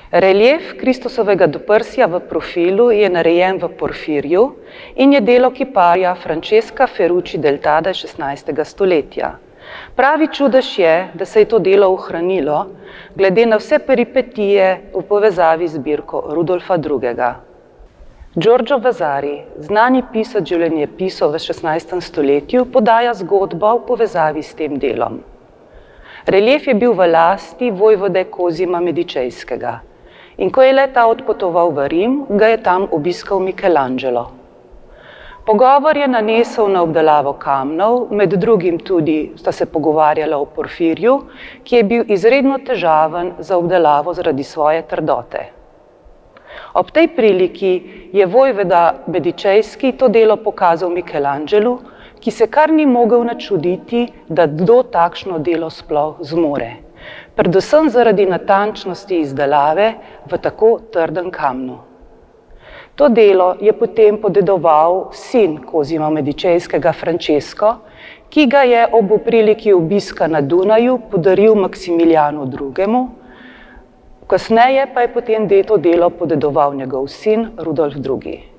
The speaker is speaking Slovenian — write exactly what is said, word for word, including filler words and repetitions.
Relief Kristusovega doprsja v profilu je narejen v porfirju in je delo kiparja Francesca Ferrucci del Tadda šestnajstega stoletja. Pravi čudež je, da se je to delo ohranilo, glede na vse peripetije v povezavi z zbirko Rudolfa drugega. Giorgio Vasari, znani pisec življenjepisov v šestnajstem stoletju, podaja zgodbo v povezavi s tem delom. Relief je bil v lasti vojvode Cosima Medičejskega in ko je le ta odpotoval v Rim, ga je tam obiskal Michelangelo. Pogovor je nanesel na obdelavo kamnov, med drugim tudi sta se pogovarjala o porfirju, ki je bil izredno težaven za obdelavo zaradi svoje trdote. Ob tej priliki je vojvoda Medičejski to delo pokazal Michelangelu, ki se kar ni mogel načuditi, da kdo takšno delo sploh zmore, predvsem zaradi natančnosti izdelave v tako trdem kamnu. To delo je potem podedoval sin Cosima Medičejskega Francesco, ki ga je ob priliki obiska na Dunaju podaril Maksimilijanu drugemu, kasneje pa je potem to delo podedoval njegov sin Rudolf drugi.